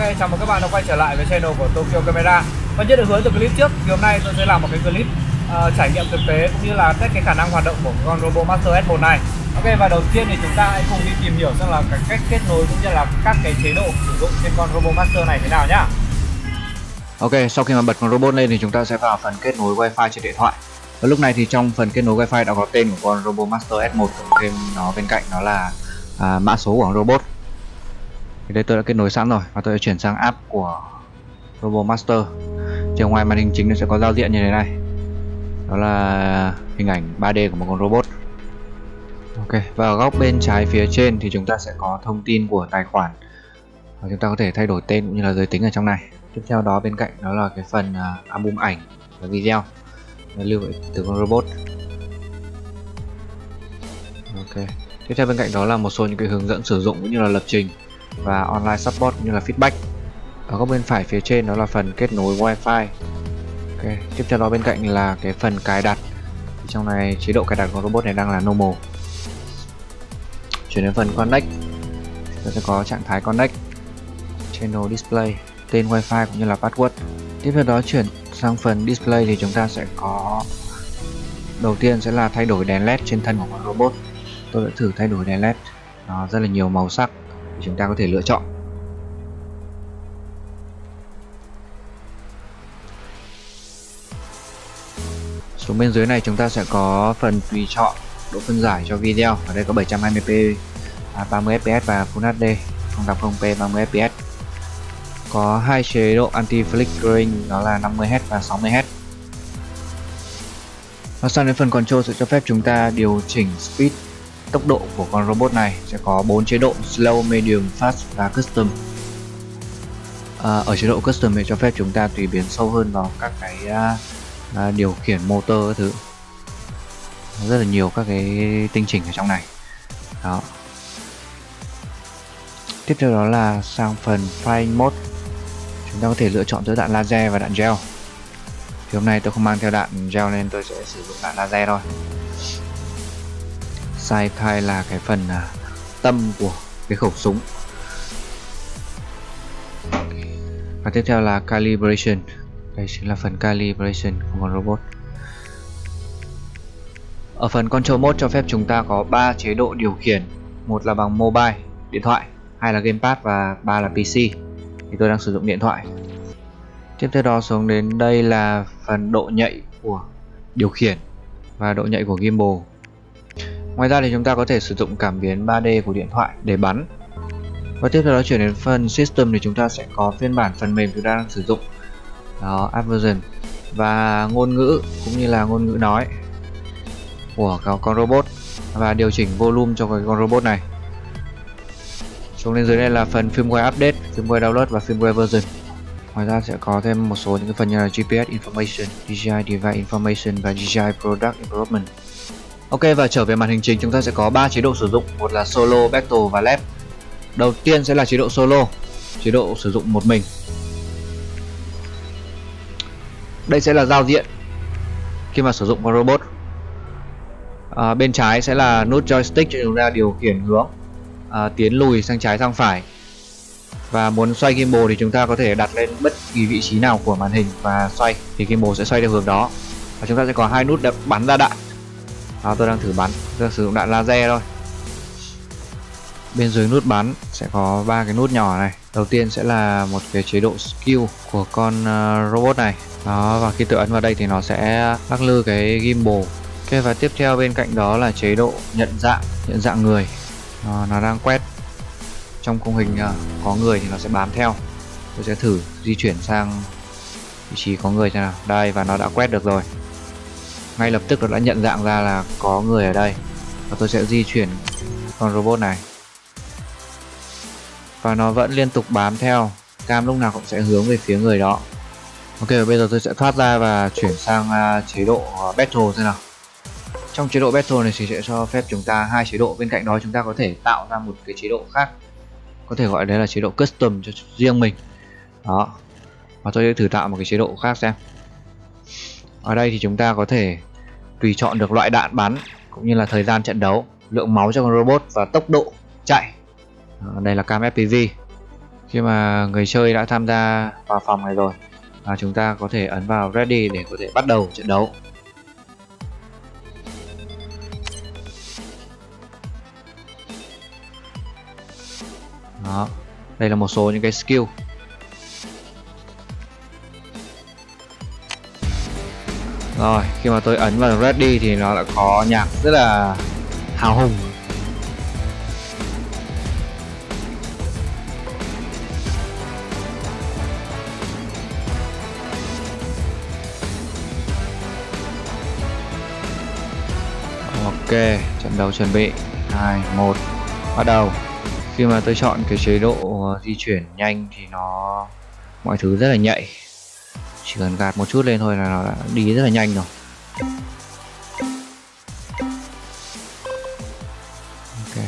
chào mừng các bạn đã quay trở lại với channel của Tokyo Camera. Và như được hứa từ clip trước, thì hôm nay tôi sẽ làm một cái clip trải nghiệm thực tế cũng như là test cái khả năng hoạt động của con RoboMaster S1 này. Ok, và đầu tiên thì chúng ta hãy cùng đi tìm hiểu xem là cái cách kết nối cũng như là các cái chế độ sử dụng trên con RoboMaster này thế nào nhá. Ok, sau khi mà bật con robot lên thì chúng ta sẽ vào phần kết nối Wi-Fi trên điện thoại. Và lúc này thì trong phần kết nối Wi-Fi đã có tên của con RoboMaster S1, cộng thêm nó bên cạnh đó là mã số của con robot. Thì đây tôi đã kết nối sẵn rồi và tôi đã chuyển sang app của RoboMaster. Thì ngoài màn hình chính nó sẽ có giao diện như thế này. Đó là hình ảnh 3D của một con robot. Ok, và ở góc bên trái phía trên thì chúng ta sẽ có thông tin của tài khoản. Và chúng ta có thể thay đổi tên cũng như là giới tính ở trong này. Tiếp theo đó bên cạnh đó là cái phần album ảnh và video lưu từ con robot. Ok. Tiếp theo bên cạnh đó là một số những cái hướng dẫn sử dụng cũng như là lập trình và online support cũng như là feedback. Ở góc bên phải phía trên đó là phần kết nối Wi-Fi. Ok. Tiếp theo đó bên cạnh là cái phần cài đặt. Thì trong này chế độ cài đặt của robot này đang là normal. Chuyển đến phần connect, chúng ta sẽ có trạng thái connect, channel display, tên Wi-Fi cũng như là password. Tiếp theo đó chuyển sang phần display thì chúng ta sẽ có, đầu tiên sẽ là thay đổi đèn led trên thân của con robot. Tôi đã thử thay đổi đèn led, nó rất là nhiều màu sắc thì chúng ta có thể lựa chọn. Xuống bên dưới này chúng ta sẽ có phần tùy chọn độ phân giải cho video. Ở đây có 720p 30 fps và Full HD 1080p 30 fps. Có hai chế độ anti-flickering, đó là 50Hz và 60Hz. Và sang đến phần control sẽ cho phép chúng ta điều chỉnh speed, tốc độ của con robot này. Sẽ có 4 chế độ: slow, medium, fast và custom. Ở chế độ custom thì cho phép chúng ta tùy biến sâu hơn vào các cái điều khiển motor các thứ. Rất là nhiều các cái tinh chỉnh ở trong này. Đó. Tiếp theo đó là sang phần firing mode. Chúng ta có thể lựa chọn giữa đạn laser và đạn gel. Thì hôm nay tôi không mang theo đạn gel nên tôi sẽ sử dụng đạn laser thôi. Sight là cái phần tâm của cái khẩu súng. Và tiếp theo là calibration. Đây chính là phần calibration của con robot. Ở phần control mode cho phép chúng ta có 3 chế độ điều khiển. Một là bằng mobile, điện thoại, hai là gamepad và ba là PC. Thì tôi đang sử dụng điện thoại. Tiếp theo đó xuống đến đây là phần độ nhạy của điều khiển và độ nhạy của gimbal. Ngoài ra thì chúng ta có thể sử dụng cảm biến 3D của điện thoại để bắn. Và tiếp theo đó chuyển đến phần system thì chúng ta sẽ có phiên bản phần mềm chúng ta đang sử dụng. Đó, app version và ngôn ngữ cũng như là ngôn ngữ nói của con robot và điều chỉnh volume cho cái con robot này. Xuống đến dưới đây là phần firmware update, firmware download và firmware version. Ngoài ra sẽ có thêm một số những cái phần như là GPS information, DJI device information và DJI product improvement. Ok, và trở về màn hình chính chúng ta sẽ có 3 chế độ sử dụng, một là solo, battle và lab. Đầu tiên sẽ là chế độ solo, chế độ sử dụng một mình. Đây sẽ là giao diện khi mà sử dụng con robot. Bên trái sẽ là nút joystick cho chúng ta điều khiển hướng tiến lùi sang trái sang phải. Và muốn xoay gimbal thì chúng ta có thể đặt lên bất kỳ vị trí nào của màn hình và xoay thì gimbal sẽ xoay theo hướng đó. Và chúng ta sẽ có hai nút để bắn ra đạn. Tôi đang thử bắn, tôi đang sử dụng đạn laser thôi. Bên dưới nút bắn sẽ có 3 cái nút nhỏ này. Đầu tiên sẽ là một cái chế độ skill của con robot này. Đó, và khi tôi ấn vào đây thì nó sẽ lắc lư cái gimbal. Ok, và tiếp theo bên cạnh đó là chế độ nhận dạng người. Nó đang quét trong khung hình có người thì nó sẽ bám theo. Tôi sẽ thử di chuyển sang vị trí có người xem nào. Đây, và nó đã quét được rồi. Ngay lập tức nó đã nhận dạng ra là có người ở đây. Và tôi sẽ di chuyển con robot này. Và nó vẫn liên tục bám theo. Cam lúc nào cũng sẽ hướng về phía người đó. Ok, và bây giờ tôi sẽ thoát ra và chuyển sang chế độ battle xem nào. Trong chế độ battle này thì sẽ cho phép chúng ta hai chế độ. Bên cạnh đó chúng ta có thể tạo ra một cái chế độ khác, có thể gọi đấy là chế độ custom cho riêng mình. Đó. Và tôi sẽ thử tạo một cái chế độ khác xem. Ở đây thì chúng ta có thể tùy chọn được loại đạn bắn cũng như là thời gian trận đấu, lượng máu cho con robot và tốc độ chạy. Đây là cam FPV. Khi mà người chơi đã tham gia vào phòng này rồi, chúng ta có thể ấn vào Ready để có thể bắt đầu trận đấu. Đó, đây là một số những cái skill. Rồi, khi mà tôi ấn vào Ready thì nó lại có nhạc rất là hào hùng. Ok, trận đấu chuẩn bị 2, 1, bắt đầu. Khi mà tôi chọn cái chế độ di chuyển nhanh thì mọi thứ rất là nhạy. Chỉ cần gạt một chút lên thôi là nó đã đi rất là nhanh rồi. Ok,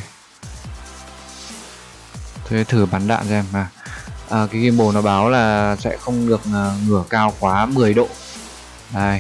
tôi thử bắn đạn xem mà. Cái gimbal nó báo là sẽ không được ngửa cao quá 10 độ. Đây.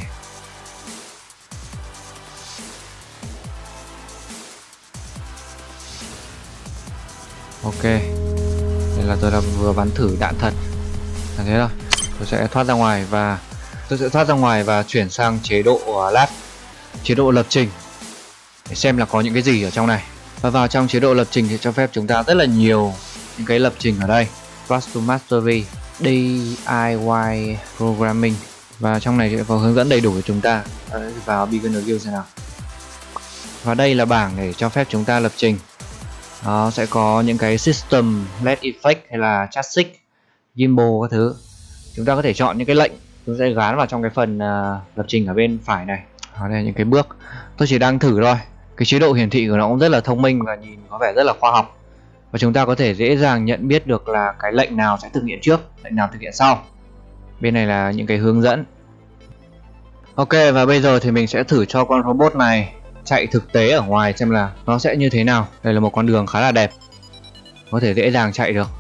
Ok, đây là tôi đã vừa bắn thử đạn thật. Là thế thôi. Tôi sẽ thoát ra ngoài và chuyển sang chế độ lab, chế độ lập trình để xem là có những cái gì ở trong này. Và vào trong chế độ lập trình thì cho phép chúng ta rất là nhiều những cái lập trình ở đây. Path to Mastery, DIY Programming, và trong này sẽ có hướng dẫn đầy đủ của chúng ta. Vào Beginner Guild xem nào. Và đây là bảng để cho phép chúng ta lập trình. Nó sẽ có những cái system, LED effect hay là chassis, gimbal các thứ. Chúng ta có thể chọn những cái lệnh, chúng sẽ gán vào trong cái phần lập trình ở bên phải này. Đây là những cái bước. Tôi chỉ đang thử thôi. Cái chế độ hiển thị của nó cũng rất là thông minh và nhìn có vẻ rất là khoa học. Và chúng ta có thể dễ dàng nhận biết được là cái lệnh nào sẽ thực hiện trước, lệnh nào thực hiện sau. Bên này là những cái hướng dẫn. Ok, và bây giờ thì mình sẽ thử cho con robot này chạy thực tế ở ngoài xem là nó sẽ như thế nào. Đây là một con đường khá là đẹp, có thể dễ dàng chạy được.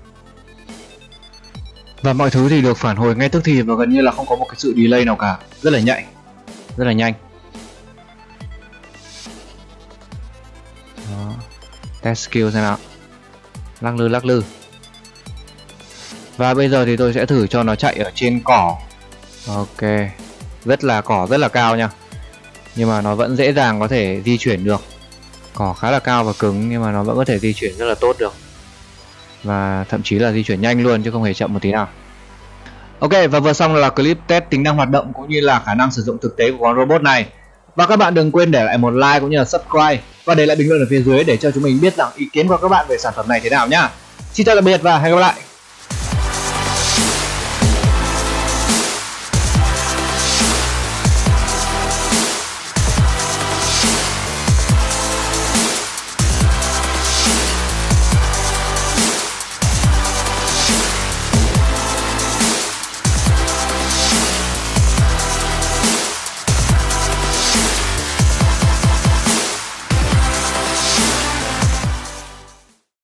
Và mọi thứ thì được phản hồi ngay tức thì và gần như là không có một cái sự delay nào cả. Rất là nhạy, rất là nhanh. Đó. Test skill xem nào. Lắc lư. Và bây giờ thì tôi sẽ thử cho nó chạy ở trên cỏ. Ok, cỏ rất là cao nha, nhưng mà nó vẫn dễ dàng có thể di chuyển được. Cỏ khá là cao và cứng nhưng mà nó vẫn có thể di chuyển rất là tốt được. Và thậm chí là di chuyển nhanh luôn chứ không hề chậm một tí nào. Ok, và vừa xong là clip test tính năng hoạt động cũng như là khả năng sử dụng thực tế của con robot này. Và các bạn đừng quên để lại một like cũng như là subscribe và để lại bình luận ở phía dưới để cho chúng mình biết rằng ý kiến của các bạn về sản phẩm này thế nào nhá. Xin chào tạm biệt và hẹn gặp lại.